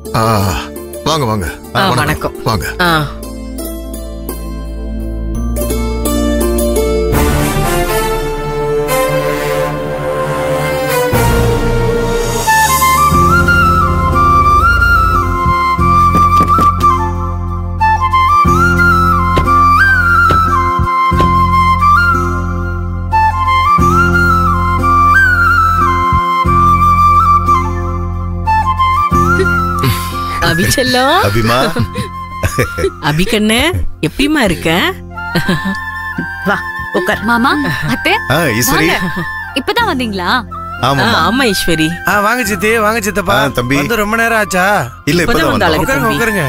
வாங்க வாங்க. வணக்கம். வாங்க. அபிமா, அபி கண்ணு எப்படிமா இருக்க? வா உட்கார். மாமா, அத்தை, ஈஸ்வரி இப்பதான் வந்தீங்களா? ஆமா ஈஸ்வரி. வாங்க சித்தி, வாங்க சித்தப்பா. தம்பி வந்து ரொம்ப நேரம் ஆச்சா? இல்ல இப்பதான் வந்தோம். உட்காருங்க.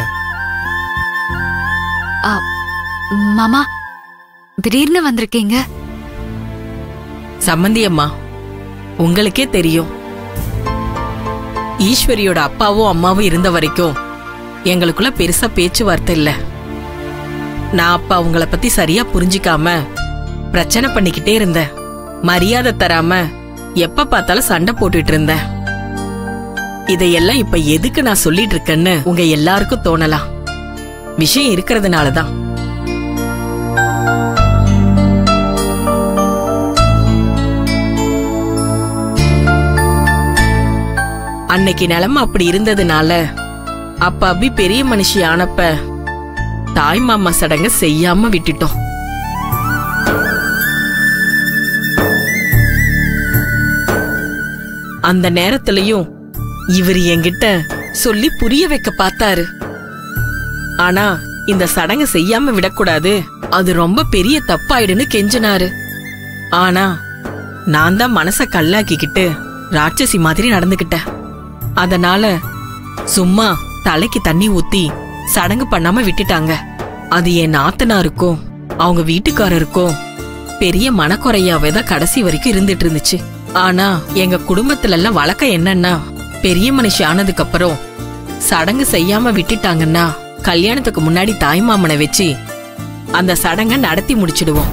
மாமா, திடீர்னு வந்திருக்கீங்க. சம்பந்தி அம்மா, உங்களுக்கே தெரியும், ஈஸ்வரியோட அப்பாவும் அம்மாவும் இருந்த வரைக்கும் எங்களுக்குள்ள பெருசா பேச்சுவார்த்தை இல்ல. நான் அப்பா உங்களை பத்தி சரியா புரிஞ்சிக்காம பிரச்சனை பண்ணிக்கிட்டே இருந்தேன். மரியாதை தராம எப்ப பார்த்தாலும் சண்டை போட்டுட்டு இருந்தேன். இதையெல்லாம் இப்ப எதுக்கு நான் சொல்லிட்டு இருக்கேன்னு உங்க எல்லாருக்கும் தோணலாம். விஷயம் இருக்கிறதுனாலதான். அன்னைக்கு நிலைமை அப்படி இருந்ததுனால அப்ப அபி பெரிய மனுஷி ஆனப்ப தாய் மாமா சடங்க செய்யாம விட்டுட்டோம். அந்த நேரத்திலயும் இவர் என்கிட்ட சொல்லி புரிய வைக்க பார்த்தாரு. ஆனா இந்த சடங்க செய்யாம விடக்கூடாது, அது ரொம்ப பெரிய தப்பாயிடுன்னு கெஞ்சினாரு. ஆனா நான் தான் மனச கல்லாக்கிக்கிட்டு ராட்சசி மாதிரி நடந்துகிட்டேன். அதனால சும்மா தலைக்கு தண்ணி ஊத்தி சடங்கு பண்ணாம விட்டுட்டாங்க. அது என் நாத்தனாருக்கும் அவங்க வீட்டுக்காரருக்கும் பெரிய மனக்குறையாவே தான் கடைசி வரைக்கும் இருந்துட்டு இருந்துச்சு. ஆனா எங்க குடும்பத்துல எல்லாம் வழக்கம் என்னன்னா, பெரிய மனுஷி ஆனதுக்கு அப்புறம் சடங்கு செய்யாம விட்டுட்டாங்கன்னா கல்யாணத்துக்கு முன்னாடி தாய்மாமனை வச்சு அந்த சடங்கை நடத்தி முடிச்சிடுவோம்.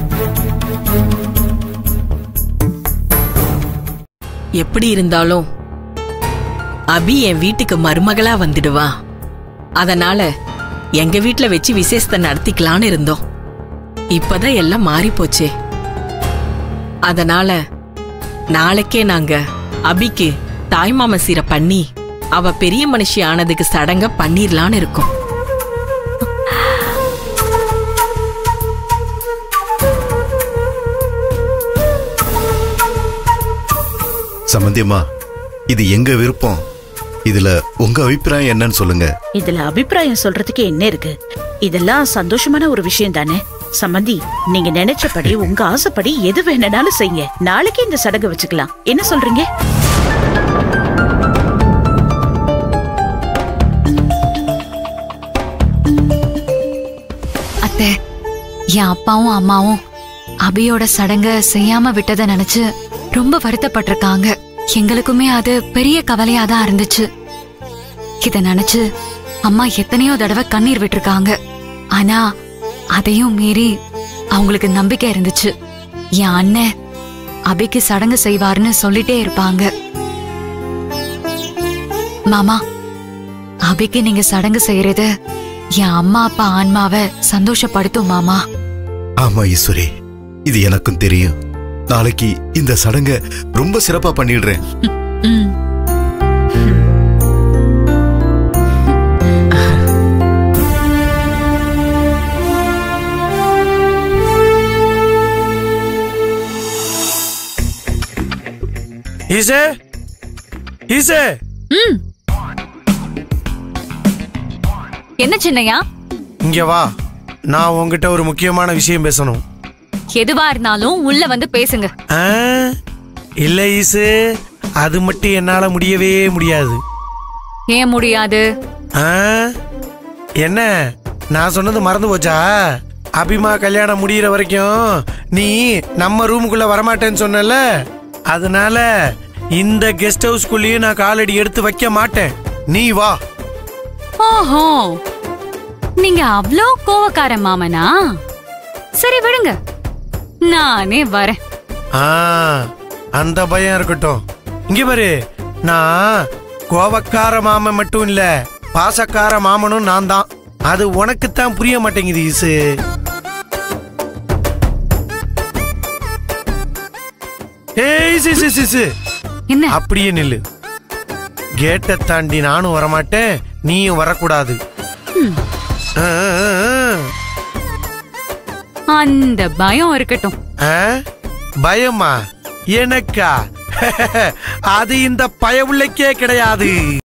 எப்படி இருந்தாலும் அபி என் வீட்டுக்கு மருமகளா வந்துடுவா. அதனால எங்க வீட்டுல வச்சு விசேஷத்தை நடத்திக்கலான்னு இருந்தோம். இப்பதான் எல்லாம் மாறி போச்சே. அதனால நாளைக்கே நாங்க அபிக்கு தாய்மாம சீரை பண்ணி அவ பெரிய மனுஷி ஆனதுக்கு சடங்க பண்ணிரலான்னு இருக்கோம். சம்பந்தியம்மா, இது எங்க விருப்பம். இதுல உங்க அபிப்பிராயம் என்னன்னு சொல்லுங்க. இதுல அபிப்பிராயம் சொல்றதுக்கு என்ன இருக்கு? இதெல்லாம் சந்தோஷமான ஒரு விஷயம் தானே. சம்பந்தி, நீங்க நினைச்சபடி உங்க ஆசைப்படி எது வேணும்னாலும் செய்யுங்க. நாளைக்கு இந்த சடங்கு வச்சுக்கலாம். என்ன சொல்றீங்க? அத்தை, என் அப்பாவும் அம்மாவும் அபியோட சடங்க செய்யாம விட்டதை நினைச்சு ரொம்ப வருத்தப்பட்டிருக்காங்க. எங்களுக்குமே அது பெரிய கவலையா தான் இருந்துச்சு. இத நினைச்சு அம்மா எத்தனையோ தடவை கண்ணீர் விட்டுருக்காங்க. ஆனா அதையும் மீறி அவங்களுக்கு நம்பிக்கை இருந்துச்சு. என் அண்ணன் அபிக்கு சடங்கு செய்வாருன்னு சொல்லிட்டே இருப்பாங்க. மாமா, அபிக்கு நீங்க சடங்கு செய்யறது என் அம்மா அப்பா ஆன்மாவை சந்தோஷப்படுத்தும் மாமா. ஆமா ஈஸ்வரி, இது எனக்கும் தெரியும். நாளைக்கு இந்த சடங்க ரொம்ப சிறப்பா பண்ணிடுறேன். என்ன சின்னையா? இங்க வா, நான் உங்ககிட்ட ஒரு முக்கியமான விஷயம் பேசணும். எதுவா இருந்தாலும் உள்ள வந்து பேசுங்க. இல்ல ஈசு, அது மட்டும் என்னால முடியவே முடியாது. ஏன் முடியாது? என்ன, நான் சொன்னது மறந்து போச்சா? அபிமா கல்யாணம் முடியற வரைக்கும் நீ நம்ம ரூமுக்குள்ள வரமாட்டேன்னு சொன்னல. அதனால இந்த கெஸ்ட் ஹவுஸ்குள்ளேயும் நான் காலடி எடுத்து வைக்க மாட்டேன். நீ வா. ஓஹோ, நீங்க அவ்ளோ கோவக்கார மாமனா? சரி விடுங்க, நானே வரேன். அந்த பயம் இருக்கட்டும். இங்க பாரு, நான் கோவக்கார மாமன் மட்டும் இல்ல, பாசக்கார மாமனும் நான் தான். அது உனக்குத்தான் புரிய மாட்டேங்குது ஈசு. என்ன அப்படியே நில்லு. கேட்டை தாண்டி நானும் வரமாட்டேன், நீயும் வரக்கூடாது. அந்த பயம் இருக்கட்டும். பயமா? எனக்கா? அது இந்த பயவுள்ளைக்கே கிடையாது.